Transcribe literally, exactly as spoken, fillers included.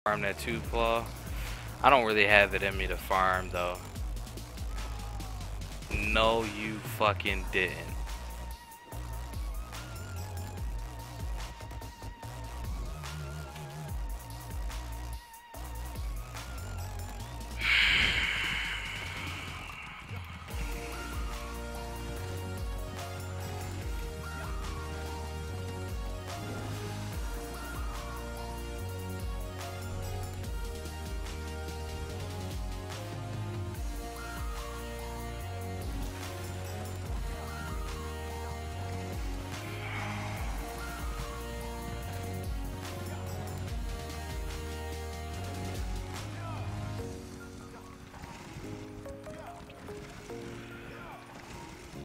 Farm that two claw. I don't really have it in me to farm though. No, you fucking didn't.